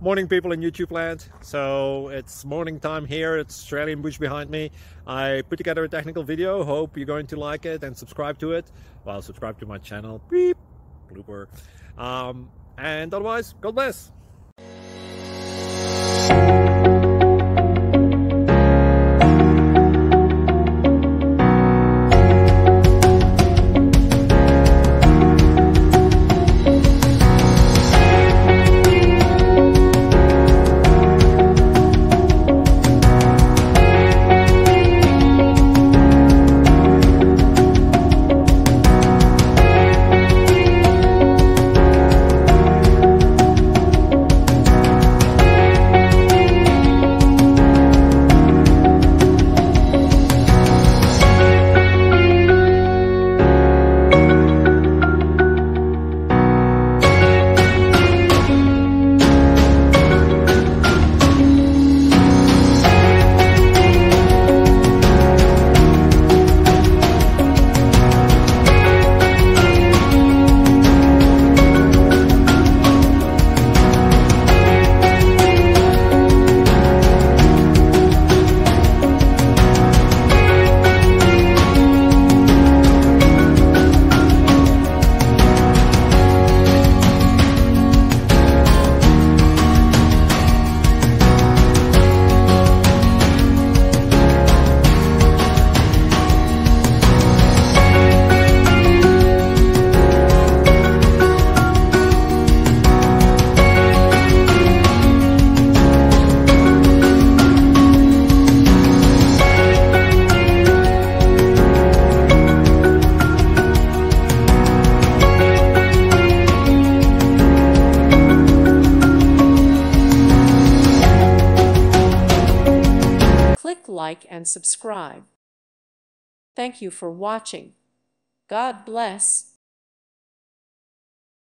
Morning, people in YouTube land. So it's morning time here. It's Australian bush behind me. I put together a technical video. Hope you're going to like it and subscribe to it. Well, subscribe to my channel. Beep. Blooper. And otherwise, God bless. Like and subscribe. Thank you for watching. God bless.